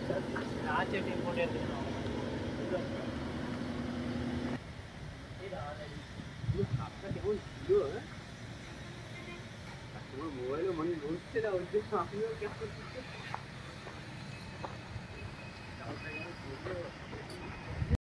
చెట్టు ఇంకోటి मोबाइल मन घुसते ना उद्देश्य आपने क्या कुछ